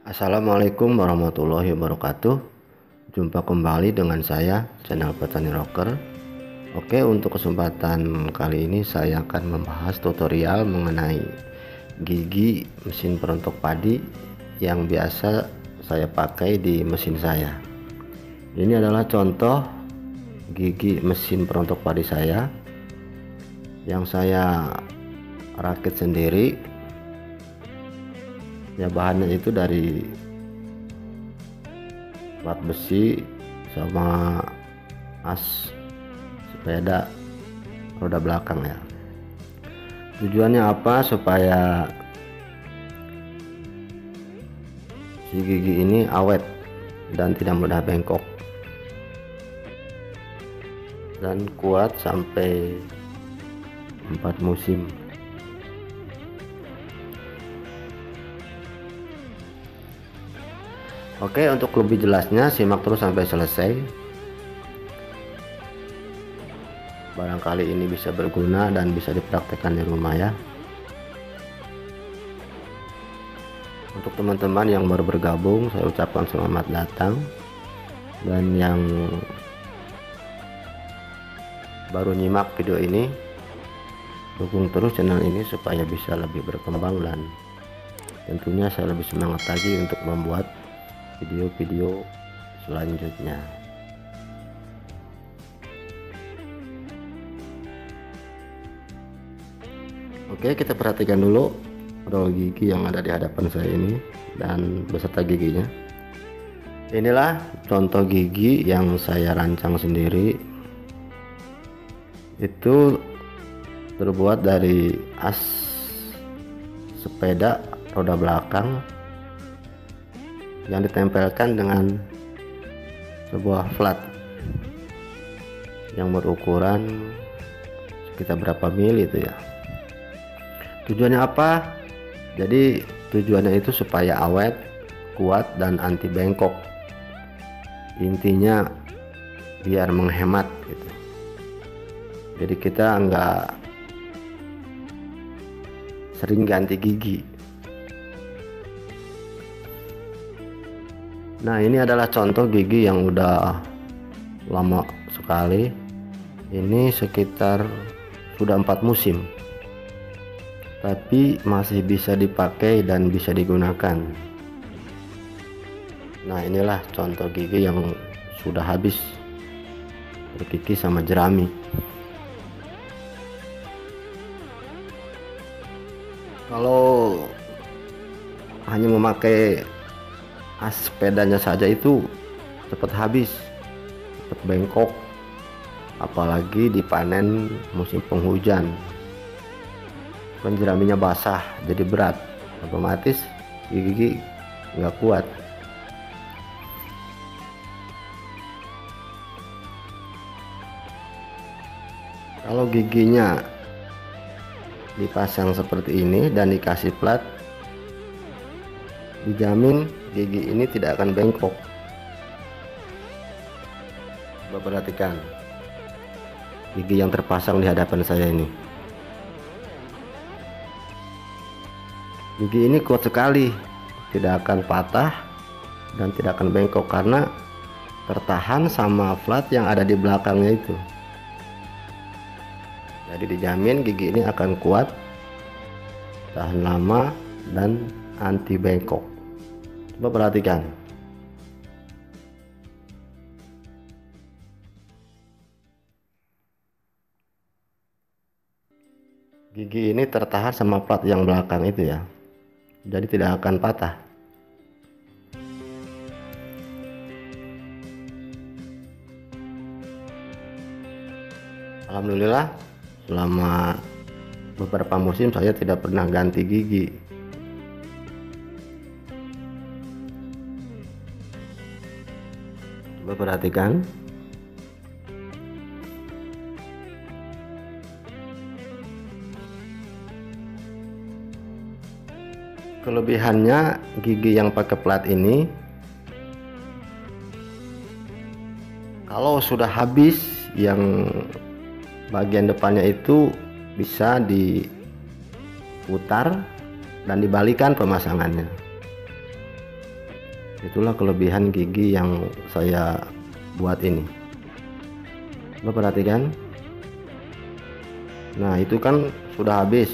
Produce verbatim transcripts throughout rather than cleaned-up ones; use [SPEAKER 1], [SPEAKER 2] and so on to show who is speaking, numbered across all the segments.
[SPEAKER 1] Assalamualaikum warahmatullahi wabarakatuh. Jumpa kembali dengan saya, channel Petani Rocker. Oke, untuk kesempatan kali ini saya akan membahas tutorial mengenai gigi mesin perontok padi yang biasa saya pakai di mesin saya. Ini adalah contoh gigi mesin perontok padi saya yang saya rakit sendiri. Ya, bahannya itu dari plat besi sama as sepeda roda belakang ya. Tujuannya apa? Supaya si gigi ini awet dan tidak mudah bengkok dan kuat sampai empat musim. Oke, untuk lebih jelasnya simak terus sampai selesai. Barangkali ini bisa berguna dan bisa dipraktekkan di rumah ya. Untuk teman-teman yang baru bergabung, saya ucapkan selamat datang. Dan yang baru nyimak video ini, dukung terus channel ini supaya bisa lebih berkembang dan tentunya saya lebih semangat lagi untuk membuat video-video selanjutnya. Oke, kita perhatikan dulu roll gigi yang ada di hadapan saya ini dan beserta giginya. Inilah contoh gigi yang saya rancang sendiri. Itu terbuat dari as sepeda roda belakang yang ditempelkan dengan sebuah flat yang berukuran sekitar berapa mili itu ya. Tujuannya apa? Jadi tujuannya itu supaya awet, kuat dan anti bengkok. Intinya biar menghemat gitu. Jadi kita enggak sering ganti gigi. Nah, ini adalah contoh gigi yang udah lama sekali. Ini sekitar sudah empat musim, tapi masih bisa dipakai dan bisa digunakan. Nah, inilah contoh gigi yang sudah habis bergigi sama jerami. Kalau hanya memakai as sepedanya saja itu cepat habis, cepat bengkok, apalagi dipanen musim penghujan kan jeraminya basah jadi berat, otomatis gigi nggak kuat. Kalau giginya dipasang seperti ini dan dikasih plat, dijamin gigi ini tidak akan bengkok. Coba perhatikan gigi yang terpasang di hadapan saya ini. Gigi ini kuat sekali, tidak akan patah dan tidak akan bengkok karena tertahan sama flat yang ada di belakangnya itu. Jadi dijamin gigi ini akan kuat, tahan lama dan anti bengkok. Coba perhatikan. Gigi ini tertahan sama plat yang belakang itu ya. Jadi tidak akan patah. Alhamdulillah, selama beberapa musim saya tidak pernah ganti gigi. Coba perhatikan. Kelebihannya gigi yang pakai plat ini, kalau sudah habis yang bagian depannya itu bisa diputar dan dibalikan pemasangannya. Itulah kelebihan gigi yang saya buat ini. Coba perhatikan. Nah, itu kan sudah habis.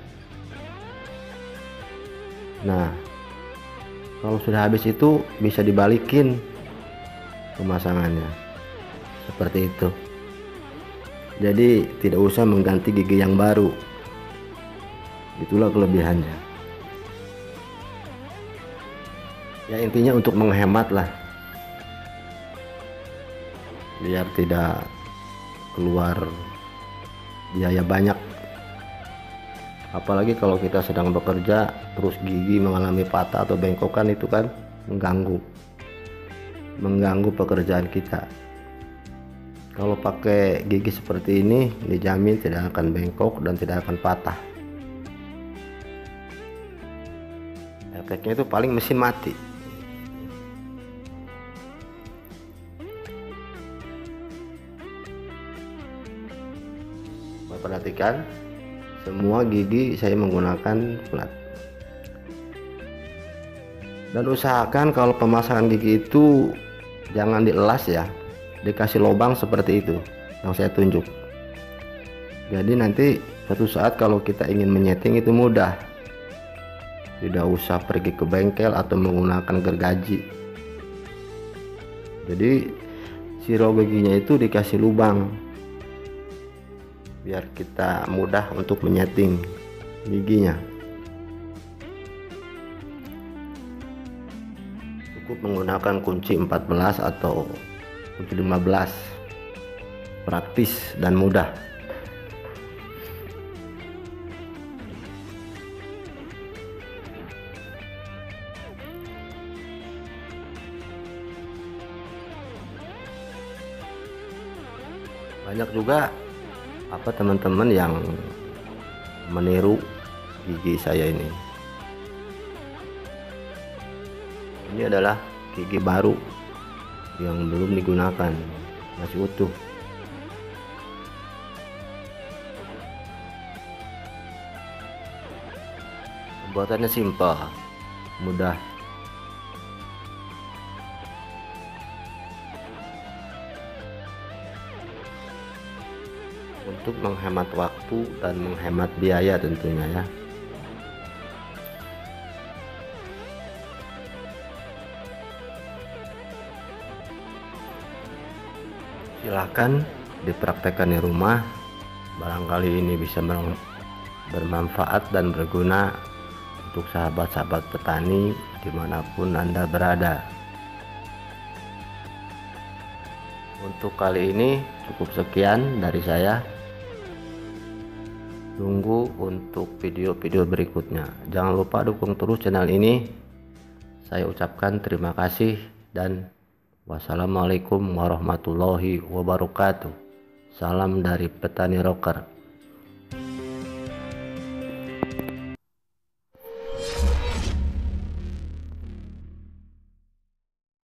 [SPEAKER 1] Nah, kalau sudah habis itu bisa dibalikin pemasangannya seperti itu. Jadi tidak usah mengganti gigi yang baru. Itulah kelebihannya. Ya, intinya untuk menghemat lah, biar tidak keluar biaya banyak. Apalagi kalau kita sedang bekerja terus gigi mengalami patah atau bengkokan, itu kan mengganggu mengganggu pekerjaan kita. Kalau pakai gigi seperti ini dijamin tidak akan bengkok dan tidak akan patah. Efeknya itu paling mesin mati. Perhatikan, semua gigi saya menggunakan plat. Dan usahakan kalau pemasangan gigi itu jangan dielas ya, dikasih lubang seperti itu yang saya tunjuk. Jadi nanti suatu saat kalau kita ingin menyeting itu mudah, tidak usah pergi ke bengkel atau menggunakan gergaji. Jadi siro giginya itu dikasih lubang biar kita mudah untuk menyeting giginya. Cukup menggunakan kunci empat belas atau kunci lima belas, praktis dan mudah. Banyak juga apa teman-teman yang meniru gigi saya ini. Ini adalah gigi baru yang belum digunakan, masih utuh. Pembuatannya simpel, mudah. Untuk menghemat waktu dan menghemat biaya tentunya ya. Silahkan dipraktekkan di rumah, barangkali ini bisa bermanfaat dan berguna untuk sahabat-sahabat petani dimanapun Anda berada. Untuk kali ini cukup sekian dari saya. Tunggu untuk video-video berikutnya. Jangan lupa dukung terus channel ini. Saya ucapkan terima kasih dan wassalamualaikum warahmatullahi wabarakatuh. Salam dari Petani Rocker.